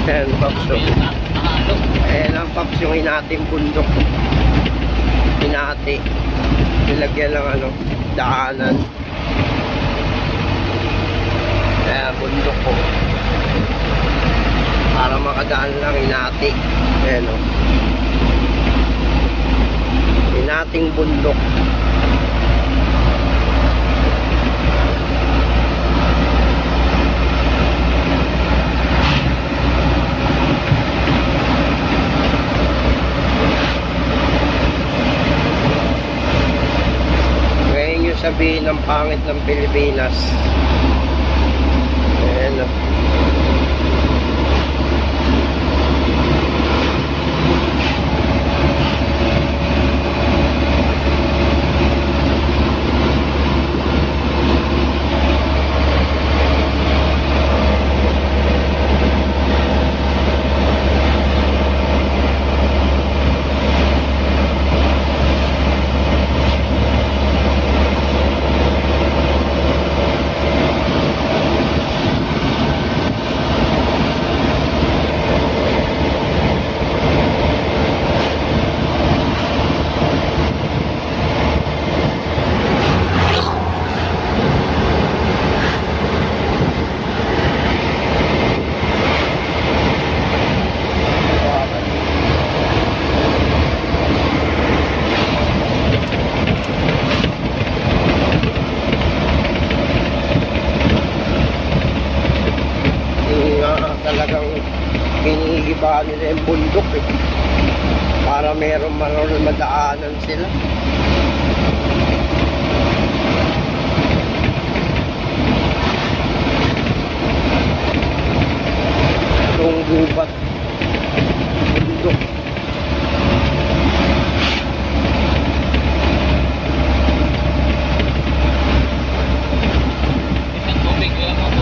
Ayan, Paps. Ayan ang Paps, yung inating bundok. Inati. Nilagyan ng ano, daanan. Kaya bundok ko. Para makadaan lang inati. Ayan o. Inating bundok. Sabihin ng pangit ng Pilipinas. Ayan o. Talagang hinihigiba nila yung bundok eh. Para meron madaanan sila. Itong gubat bundok.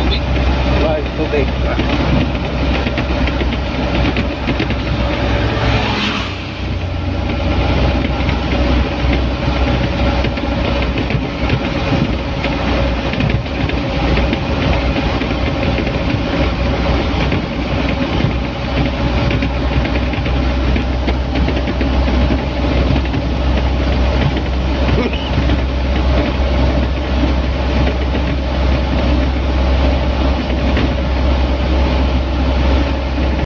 Tubig.